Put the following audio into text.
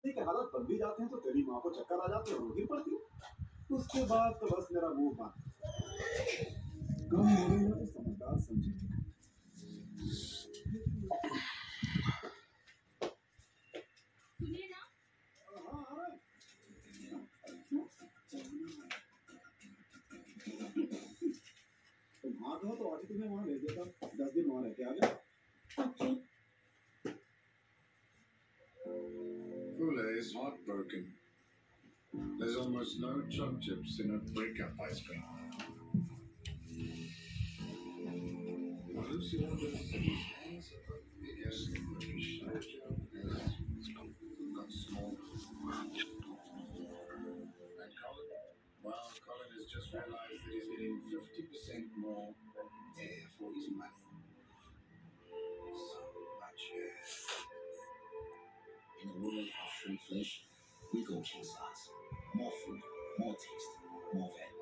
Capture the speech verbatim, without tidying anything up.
के हालात बन भी जाते हैं तो तेरी माँ को चक्कर आ जाते हैं और गिर पड़ती है। उसके बाद तो बस मेरा मुंह बंद। गम होने तो समझदार समझेंगे। सुनिए ना। हाँ हाँ। तुम हाथ हो तो आज तुम्हें वहाँ ले देता। दस दिन वहाँ रह के आ गया। Okay. Fula is heartbroken. There's almost no choc chips in a breakup ice cream. Lucy wonders if his hands are bigger than his shoulders. Got small. And Colin? Well, Colin has just realized that he's getting fifty percent more air for his money. So much air. In a world of shrinkflation, we go king size. More food, more taste, more value.